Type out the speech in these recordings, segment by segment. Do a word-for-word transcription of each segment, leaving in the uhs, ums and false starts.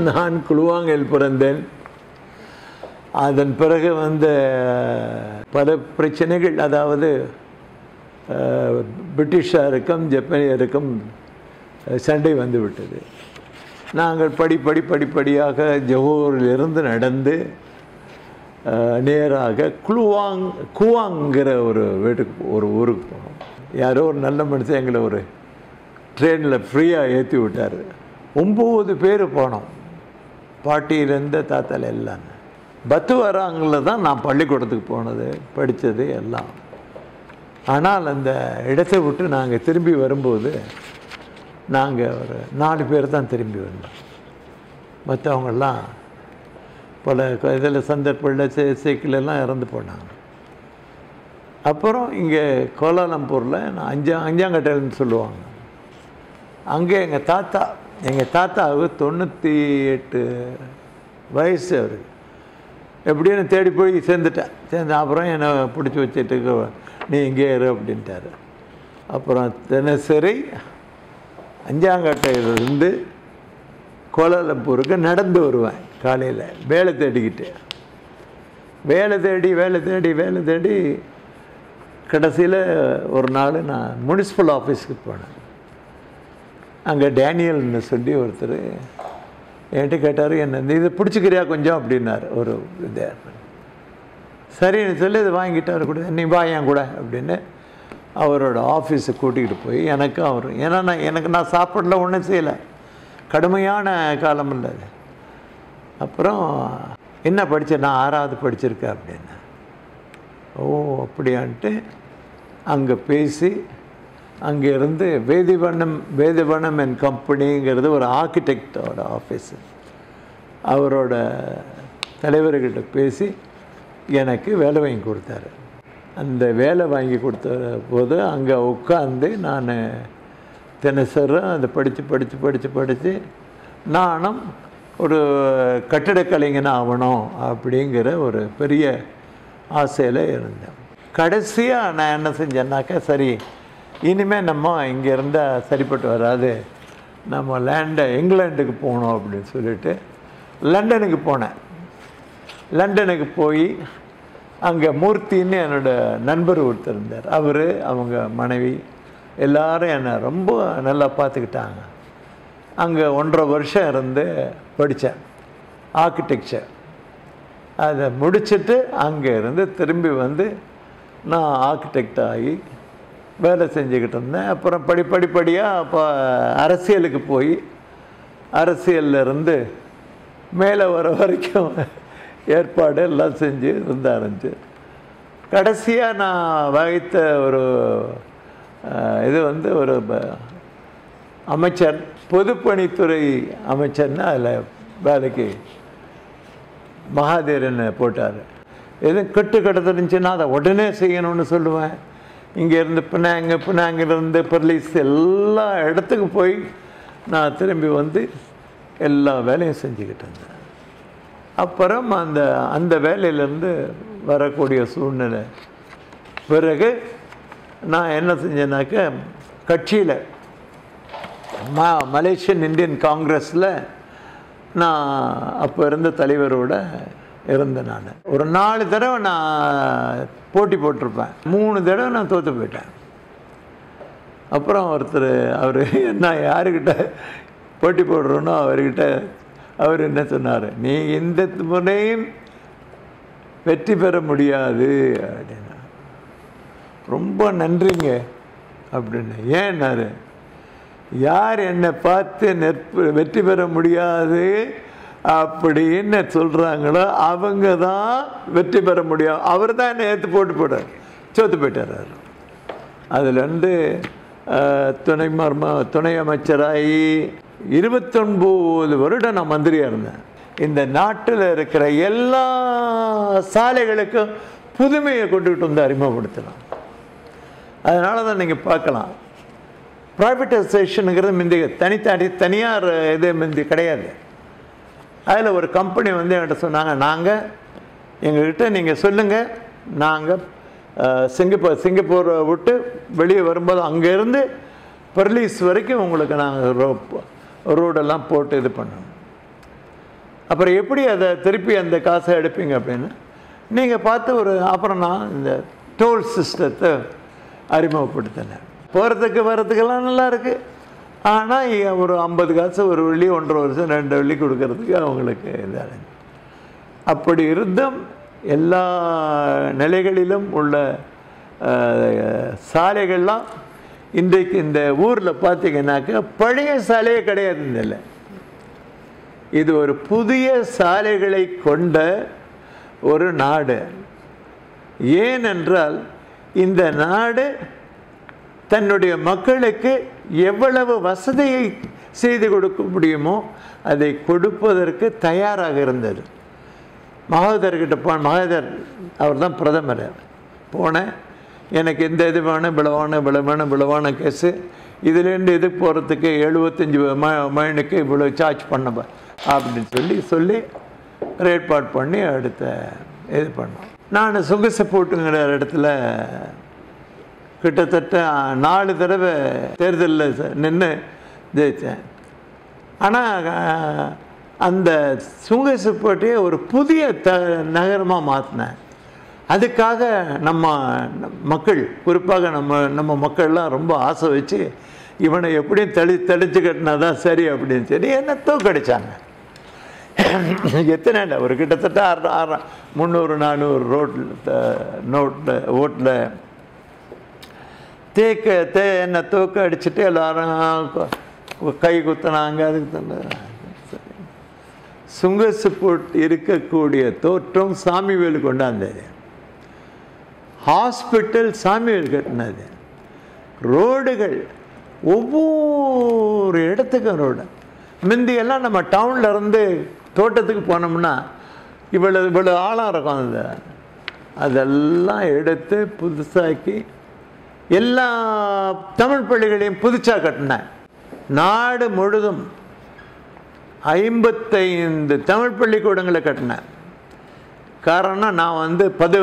நான் குலுவாங்கில் பிறந்தேன். அதன் பிறகு வந்த பல பிரச்சனைகள், அதாவது பிரிட்டிஷாருக்கும் ஜப்பானியருக்கும் சண்டை வந்து விட்டது. நாங்கள் படிப்படி படிப்படியாக ஜோஹரிலிருந்து நடந்து நேராக குலுவாங் குவாங்கிற ஒரு வீட்டுக்கு ஒரு ஊருக்கு போனோம். யாரோ ஒரு நல்ல மனுஷன் எங்களை ஒரு ட்ரெயினில் ஃப்ரீயாக ஏற்றி விட்டார். ஒம்பது பேர் போனோம், பாட்டியிலேருந்து தாத்தால எல்லாம். பத்துவராங்கில் தான் நான் பள்ளிக்கூடத்துக்கு போனது, படித்தது எல்லாம். ஆனால் அந்த இடத்தை விட்டு நாங்கள் திரும்பி வரும்போது நாங்கள் ஒரு நாலு பேர் தான் திரும்பி வந்தோம். மற்றவங்கெல்லாம் பல இதில் சந்தர்ப்பங்களில் சே சைக்கிளெல்லாம் இறந்து போனாங்க. அப்புறம் இங்கே கோலாலம்பூரில் நான் அஞ்சா அஞ்சாங்கட்டைன்னு சொல்லுவாங்க, அங்கே எங்கள் தாத்தா எங்கள் தாத்தாவுக்கு தொண்ணூற்றி எட்டு வயசு அவருக்கு. எப்படின்னு தேடி போய் சேர்ந்துட்டேன். சேர்ந்து அப்புறம் என்னை பிடிச்சி வச்சுட்டு நீ இங்கே இரு அப்படின்ட்டார். அப்புறம் தினசரி அஞ்சாங்கட்டையிலிருந்து கோலாலம்பூருக்கு நடந்து வருவேன். காலையில் வேலை தேடிக்கிட்டு வேலை தேடி வேலை தேடி வேலை தேடி கடைசியில் ஒரு நாள் நான் முனிசிபல் ஆஃபீஸுக்கு போனேன். அங்கே டேனியல்னு சொல்லி ஒருத்தர் என்கிட்ட கேட்டார், என்ன இதை பிடிச்சிக்கிறியா கொஞ்சம் அப்படின்னார். ஒரு இது சரின்னு சொல்லி இதை வாங்கிட்டார். கூட நீ வா என் கூட அப்படின்னு அவரோட ஆஃபீஸை கூட்டிகிட்டு போய் எனக்கு அவர், ஏன்னா நான் எனக்கு நான் சாப்பாடில் ஒன்றும் செய்யலை, கடுமையான காலம் இல்லை அது. அப்புறம் என்ன படித்தேன், நான் ஆறாவது படிச்சிருக்கேன் அப்படின்னு. ஓ அப்படியான்ட்டு அங்கே பேசி அங்கே இருந்து வேதிவண்ணம் வேதிவண்ணம் அண்ட் கம்பெனிங்கிறது ஒரு ஆர்கிடெக்டோட ஆஃபீஸு. அவரோட தலைவர்கிட்ட பேசி எனக்கு வேலை வாங்கி கொடுத்தாரு. அந்த வேலை வாங்கி கொடுத்த போது அங்கே உட்காந்து நான் தினசரும் அதை படித்து படித்து படித்து படித்து நானும் ஒரு கட்டிடக்கலைஞன் ஆகணும் அப்படிங்கிற ஒரு பெரிய ஆசையில் இருந்தேன். கடைசியாக நான் என்ன செஞ்சேன்னாக்கா, சரி இனிமேல் நம்ம இங்கே இருந்தால் சரிப்பட்டு வராது, நம்ம லேண்டை இங்கிலாண்டுக்கு போகணும் அப்படின்னு சொல்லிட்டு லண்டனுக்கு போனேன். லண்டனுக்கு போய் அங்கே மூர்த்தின்னு என்னோடய நண்பர் ஒருத்தர் இருந்தார். அவர், அவங்க மனைவி எல்லோரும் என்னை ரொம்ப நல்லா பார்த்துக்கிட்டாங்க. அங்கே ஒன்றரை வருஷம் இருந்து படித்தேன் ஆர்கிடெக்சர். அதை முடிச்சுட்டு அங்கே இருந்து திரும்பி வந்து நான் ஆர்கிடெக்ட் ஆகி வேலை செஞ்சுக்கிட்டு இருந்தேன். அப்புறம் படி படிப்படியாக அப்போ அரசியலுக்கு போய் அரசியலிருந்து மேலே வர வரைக்கும் ஏற்பாடு எல்லாம் செஞ்சு இருந்த ஆரம்பிச்சு கடைசியாக நான் வகித்த ஒரு இது வந்து ஒரு அமைச்சர், பொதுப்பணித்துறை அமைச்சர்னு அதில் வேலைக்கு மகாதேரன் போட்டார். எதுவும் கெட்டு கெட்டது இருந்துச்சுன்னா அதை உடனே செய்யணும்னு சொல்லுவேன். இங்கேருந்து பின்னாங்க பின்னாங்கிலேருந்து பர்லீஸ் எல்லா இடத்துக்கு போய் நான் திரும்பி வந்து எல்லா வேலையும் செஞ்சுக்கிட்டு இருந்தேன். அப்புறம் அந்த அந்த வேலையிலேருந்து வரக்கூடிய சூழ்நிலை பிறகு நான் என்ன செஞ்சேன்னாக்க, கட்சியில் ம மலேசியன் இந்தியன் காங்கிரஸில் நான் அப்போ இருந்த தலைவரோட இருந்தேன். நான் ஒரு நாலு தடவை நான் போட்டி போட்டிருப்பேன், மூணு தடவை நான் தோற்று போயிட்டேன். அப்புறம் ஒருத்தர், அவர் நான் யாருக்கிட்ட போட்டி போடுறோன்னோ அவர்கிட்ட அவர் என்ன சொன்னார், நீ இந்த முறையும் வெற்றி பெற முடியாது அப்படின்னா. ரொம்ப நன்றிங்க அப்படின்னு. ஏன்னாரு, யார் என்னை பார்த்து நெற்பு வெற்றி பெற முடியாது அப்படின்னு சொல்கிறாங்களோ அவங்க தான் வெற்றி பெற முடியும். அவர் தான் என்னை ஏற்று போட்டு போட்டார், சோத்து போயிட்டார். அதுலேருந்து துணை மர்ம துணை அமைச்சராகி இருபத்தொன்பது வருடம் நான் மந்திரியாக இருந்தேன். இந்த நாட்டில் இருக்கிற எல்லா சாலைகளுக்கும் புதுமையை கொண்டுகிட்டு வந்து அறிமுகப்படுத்தலாம். அதனால தான் நீங்கள் பார்க்கலாம், ப்ரைவேட்டைசேஷனுங்கிறது முந்தி தனித்தனி தனியார் இது முந்தி கிடையாது. அதில் ஒரு கம்பெனி வந்து என்கிட்ட சொன்னாங்க, நாங்கள் எங்கள்கிட்ட நீங்கள் சொல்லுங்கள், நாங்கள் சிங்கப்பூர் சிங்கப்பூரை விட்டு வெளியே வரும்போது அங்கேருந்து பர்லீஸ் வரைக்கும் உங்களுக்கு நாங்கள் ரோ ரோடெல்லாம் போட்டு இது பண்ணணும். அப்புறம் எப்படி அதை திருப்பி அந்த காசை எடுப்பீங்க அப்படின்னு நீங்கள் பார்த்து ஒரு அப்புறம் நான் இந்த டோல் சிஸ்டத்தை அறிமுகப்படுத்தினேன். போகிறதுக்கு வர்றதுக்கெல்லாம் நல்லா இருக்குது. ஆனால் ஒரு ஐம்பது காசு ஒரு வெள்ளி ஒன்றரை வருஷம் ரெண்டு வெள்ளி கொடுக்கறதுக்கு அவங்களுக்கு இதாக. அப்படி இருந்தும் எல்லா நிலைகளிலும் உள்ள சாலைகள்லாம் இன்றைக்கு இந்த ஊரில் பார்த்தீங்கன்னாக்கா பழைய சாலையே கிடையாது. இல்லை, இது ஒரு புதிய சாலைகளை கொண்ட ஒரு நாடு. ஏனென்றால் இந்த நாடு தன்னுடைய மக்களுக்கு எவ்வளவு வசதியை செய்து கொடுக்க முடியுமோ அதை கொடுப்பதற்கு தயாராக இருந்தது. மகோதர்கிட்ட போ மகோதர் அவர் தான் பிரதமர். போனேன், எனக்கு இந்த இது வேணும், விளவான விளவான விளவான கேஸு, இதுலேருந்து இது போகிறதுக்கு எழுபத்தஞ்சி ம மைனுக்கு இவ்வளோ சார்ஜ் பண்ண அப்படின்னு சொல்லி சொல்லி ஏற்பாடு பண்ணி அடுத்த இது பண்ணோம். நான் சுங்கசப்போட்டுங்கிற இடத்துல கிட்டத்தட்ட நாலு தடவை தேர்தலில் நின்று ஜெயித்தேன். ஆனால் அந்த சுங்கசப்போட்டையை ஒரு புதிய த நகரமாக மாற்றினேன். அதுக்காக நம்ம மக்கள், குறிப்பாக நம்ம நம்ம மக்கள்லாம் ரொம்ப ஆசை வச்சு இவனை எப்படியும் தெளி தெளிச்சு கட்டினா தான் சரி அப்படின்னு சொல்லி என்ன தோக்கடிச்சாங்க. எத்தனை ஒரு கிட்டத்தட்ட ஆறு ஆறு முந்நூறு நானூறு ரோட்டில் நோட்டில் ஓட்டில் தேக்க தே என்னை தூக்க அடிச்சுட்டு எல்லாரும் கை குத்தினாங்க. அதுக்கு தந்த சுங்கசப்போட் இருக்கக்கூடிய தோற்றம் சாமிவேல் கொண்டாந்தது. ஹாஸ்பிட்டல் சாமிவேல் கட்டினது. ரோடுகள் ஒவ்வொரு இடத்துக்கும் ரோடு. முந்தியெல்லாம் நம்ம டவுனில் இருந்து தோட்டத்துக்கு போனோம்னா இவ்வளோ இவ்வளோ ஆழம் இருக்கும். அந்த அதெல்லாம் எடுத்து புதுசாக்கி எல்லா தமிழ் பள்ளிகளையும் புதுசாக கட்டினேன். நாடு முழுதும் ஐம்பத்தைந்து தமிழ் பள்ளிக்கூடங்களை கட்டினேன். காரணம் நான் வந்து பது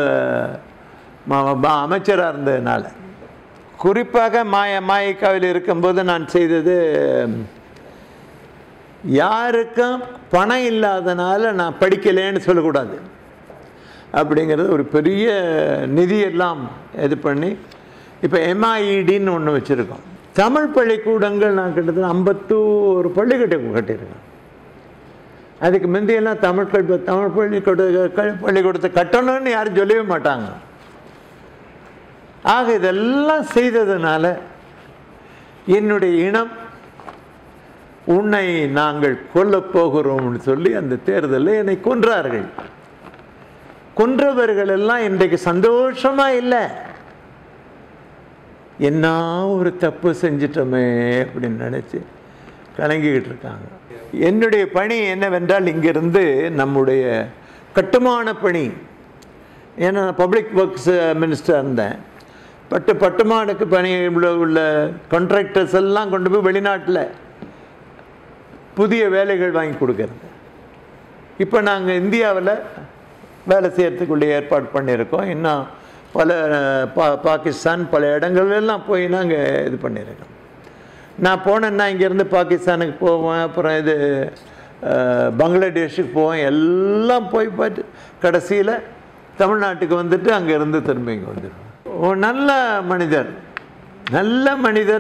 அமைச்சராக இருந்ததுனால. குறிப்பாக மாய மாயிக்காவில் இருக்கும்போது நான் செய்தது, யாருக்கும் பணம் இல்லாதனால நான் படிக்கலேன்னு சொல்லக்கூடாது அப்படிங்கிறது ஒரு பெரிய நிதியெல்லாம் இது பண்ணி இப்போ எம்ஐஇடின்னு ஒன்று வச்சுருக்கோம். தமிழ் பள்ளிக்கூடங்கள் நான் கிட்டத்தட்ட ஐம்பத்தோரு பள்ளிக்கூடம் கட்டியிருக்கேன். அதுக்கு முந்தையெல்லாம் தமிழ் கல்வி தமிழ் பள்ளிக்கூட பள்ளிக்கூடத்தை கட்டணும்னு யாரும் சொல்லவே மாட்டாங்க. ஆக இதெல்லாம் செய்ததுனால என்னுடைய இனம் உன்னை நாங்கள் கொல்லப் போகிறோம்னு சொல்லி அந்த தேர்தலில் என்னை கொன்றார்கள். கொன்றவர்கள் எல்லாம் இன்றைக்கு சந்தோஷமா இல்லை, என்ன ஒரு தப்பு செஞ்சிட்டோமே அப்படின்னு நினச்சி கலங்கிக்கிட்டு இருக்காங்க. என்னுடைய பணி என்னவென்றால் இங்கிருந்து நம்முடைய கட்டுமான பணி, ஏன்னா பப்ளிக் ஒர்க்ஸ் மினிஸ்டராக இருந்தேன். பட்டு பட்டுமானுக்கு பணி உள்ள உள்ள கான்ட்ராக்டர்ஸ் எல்லாம் கொண்டு போய் வெளிநாட்டில் புதிய வேலைகள் வாங்கி கொடுக்கறது. இப்போ நாங்கள் இந்தியாவில் வேலை செய்கிறதுக்குள்ள ஏற்பாடு பண்ணியிருக்கோம். இன்னும் பல பா பாகிஸ்தான் பல இடங்கள்லாம் போய் நாங்கள் இது பண்ணியிருக்கோம். நான் போனேன்னா இங்கேருந்து பாகிஸ்தானுக்கு போவேன், அப்புறம் இது பங்களாதேஷுக்கு போவேன், எல்லாம் போய் பார்த்து கடைசியில் தமிழ்நாட்டுக்கு வந்துட்டு அங்கேருந்து திரும்ப இங்கே வந்துடுவோம். ஓ, நல்ல மனிதர், நல்ல மனிதர்,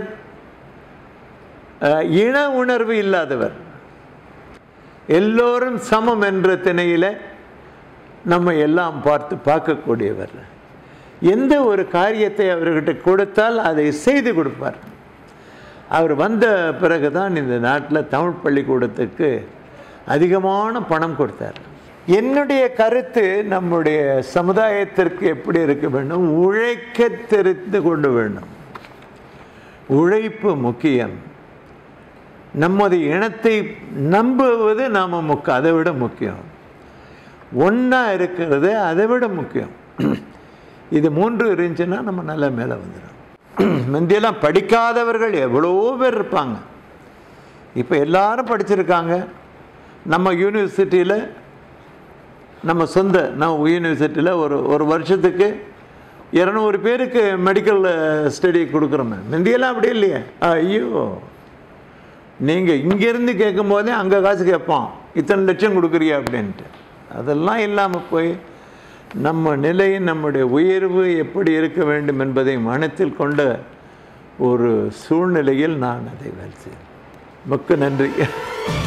இன உணர்வு இல்லாதவர், எல்லோரும் சமம் என்ற திணையில் நம்ம எல்லாம் பார்த்து பார்க்கக்கூடியவர். எந்த ஒரு காரியத்தை அவர்கிட்ட கொடுத்தால் அதை செய்து கொடுப்பார். அவர் வந்த பிறகு தான் இந்த நாட்டில் தமிழ் பள்ளிக்கூடத்துக்கு அதிகமான பணம் கொடுத்தார். என்னுடைய கருத்து நம்முடைய சமுதாயத்திற்கு எப்படி இருக்க வேண்டும், உழைக்க தெரிந்து கொண்டு வேண்டும். உழைப்பு முக்கியம். நமது இனத்தை நம்புவது நாம் முக்க அதை விட முக்கியம். ஒன்றா இருக்கிறது அதை விட முக்கியம். இது மூன்று இருந்துச்சுன்னா நம்ம நல்லா மேலே வந்துடும். முந்தியெல்லாம் படிக்காதவர்கள் எவ்வளோ பேர் இருப்பாங்க. இப்போ எல்லாரும் படிச்சிருக்காங்க. நம்ம யூனிவர்சிட்டியில், நம்ம சொந்த நம்ம யூனிவர்சிட்டியில் ஒரு ஒரு வருஷத்துக்கு இரநூறு பேருக்கு மெடிக்கல் ஸ்டடி கொடுக்குறோமே. முந்தியெல்லாம் அப்படி இல்லையே. ஐயோ, நீங்கள் இங்கேருந்து கேட்கும் போதே அங்கே காசு கேட்போம். இத்தனை லட்சம் கொடுக்குறியா அப்படின்ட்டு. அதெல்லாம் இல்லாமல் போய் நம்ம நிலை, நம்முடைய உயர்வு எப்படி இருக்க வேண்டும் என்பதை மனத்தில் கொண்ட ஒரு சூழ்நிலையில் நான் அதை வேலை செய்தேன். மிக்க நன்றி.